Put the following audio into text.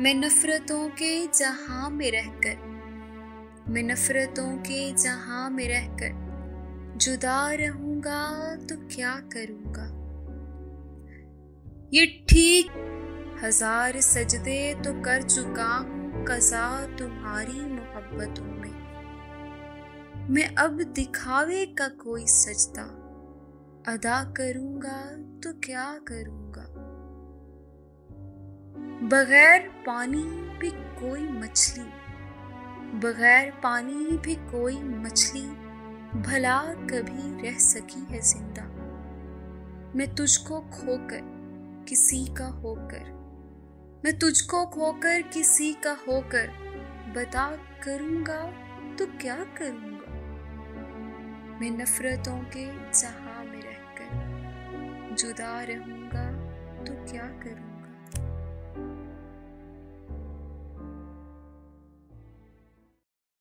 मैं नफरतों के जहां में रहकर, मैं नफरतों के जहां में रहकर जुदा रहूंगा तो क्या करूंगा। ये ठीक 1000 सजदे तो कर चुका हूं कज़ा तुम्हारी मोहब्बतों में। मैं अब दिखावे का कोई सजदा अदा करूंगा तो क्या करूंगा। बगैर पानी भी कोई मछली, बगैर पानी भी कोई मछली भला कभी रह सकी है जिंदा। मैं तुझको खोकर किसी का होकर, मैं तुझको खोकर किसी का होकर बता करूंगा तो क्या करूंगा। मैं नफरतों के जहां में रहकर जुदा रहूंगा तो क्या करूंगा।